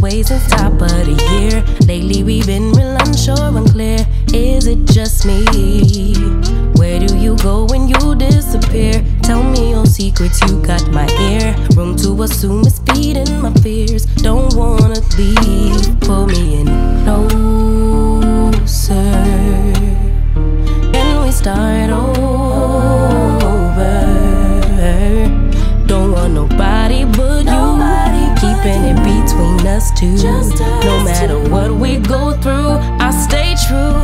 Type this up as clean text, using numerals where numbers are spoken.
way since top of the year. Lately we've been real unsure, unclear. Is it just me? Where do you go when you disappear? Tell me your secrets, you got my ear. Room to assume it's feeding my fears. Don't wanna leave, pull me in closer. Can we start over? Don't want nobody but you. Keeping it between us two. No matter what we go through, I stay true.